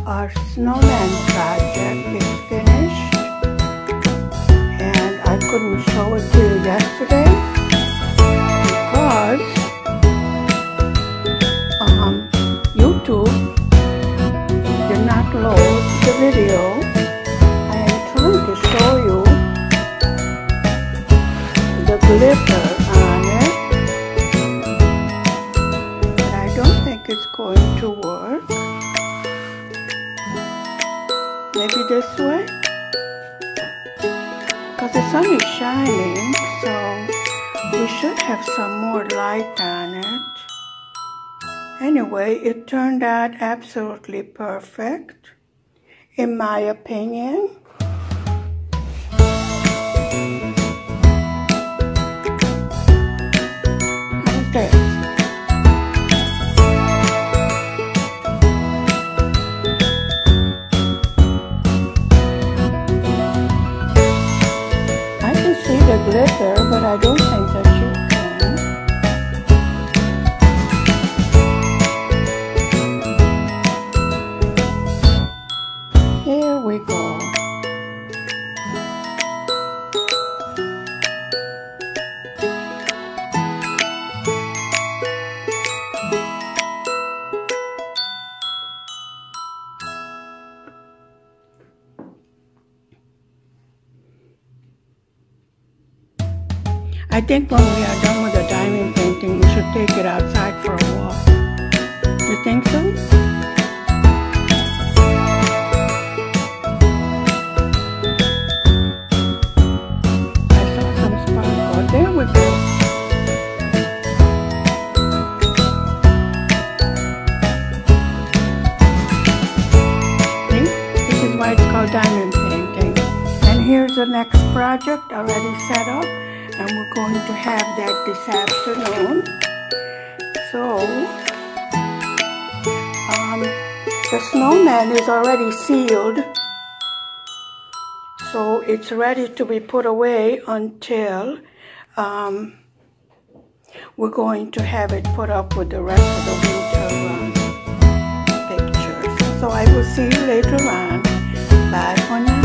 Our snowman project is finished, and I couldn't show it to you yesterday because YouTube did not load the video. I am trying to show you the glitter on it, but I don't think it's going to work. Maybe this way? Because the sun is shining, so we should have some more light on it. Anyway, it turned out absolutely perfect, in my opinion. How's this? The glitter, but I don't think that you can. Here we go. I think when we are done with the diamond painting, we should take it outside for a walk. You think so? I saw some sparkle. There we go. See? This is why it's called diamond painting. And here's the next project already set up. And we're going to have that this afternoon. So, the snowman is already sealed. So it's ready to be put away until we're going to have it put up with the rest of the winter pictures. So I will see you later on. Bye for now.